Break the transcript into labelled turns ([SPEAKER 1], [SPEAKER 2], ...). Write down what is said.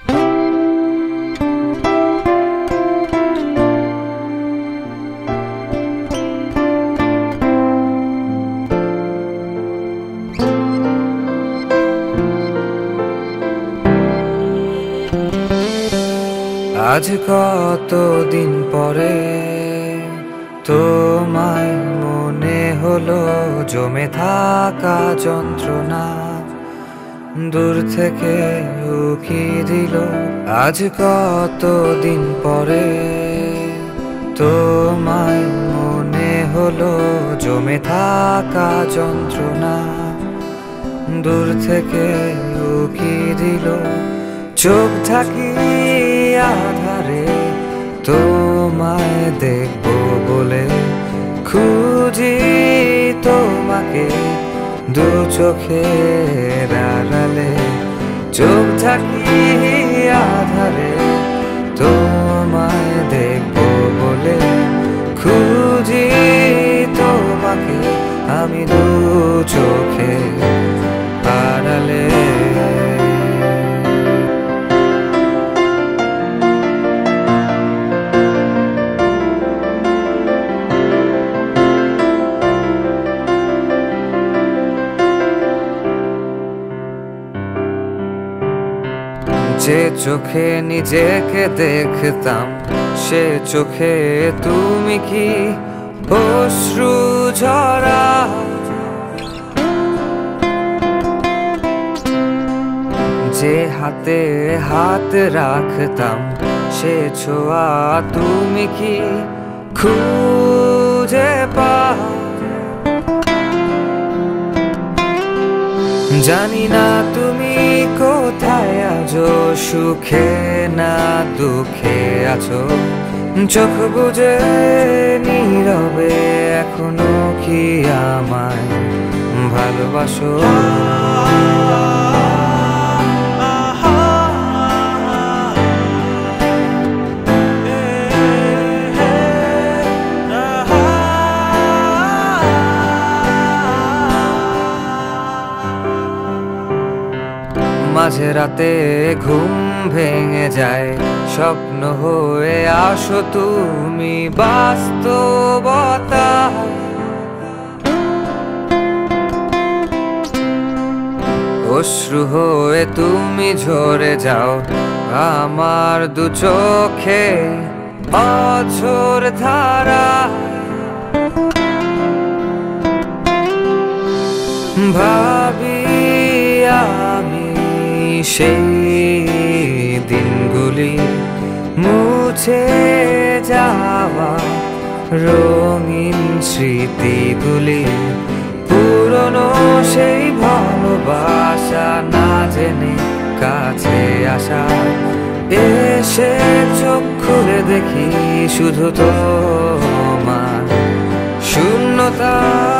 [SPEAKER 1] আজ কতদিন পরে তোমায় মনে হলো, জমে থাকা যন্ত্রণা দূর থেকে উকি দিল। আজ কতদিন পরে তোমায় মনে হলো, জমে থাকা যন্ত্রণা দূর থেকে উকি দিল। চোখ ঢাকি আধারে তোমায় দেখবো বলে খুঁজি তোমাকে দু চোখের আড়ালে। চোখ ঢাকি আধারে তোমায় দেখবো বলে খুঁজি তোমাকে আমি দু চোখের আড়ালে। যে চোখে নিজেকে দেখতাম, সে চোখে তুমি কি অশ্রু ঝরা? যে হাতে হাত রাখতাম, সে ছোঁয়া তুমি কি খুঁজে পাও? জানি না তুমি কোথায় আছো, সুখে না দুঃখে আছো। চোখ বুজে নীরবে এখনো কি আমায় ভালোবাসো? মাঝে রাতে ঘুম ভেঙে যায়, স্বপ্ন হয়ে আসো তুমি বাস্তবতা। অশ্রু হয়ে তুমি ঝরে যাও আমার দু চোখে অঝোর ধারা। ভাবি আমি সেই দিনগুলি, মুছে যাওয়া রঙিন স্মৃতিগুলি, পুরনো সেই ভালোবাসা না জেনে কাছে আসা। এসে চোখ খুলে দেখি শুধু তোমার শূন্যতা।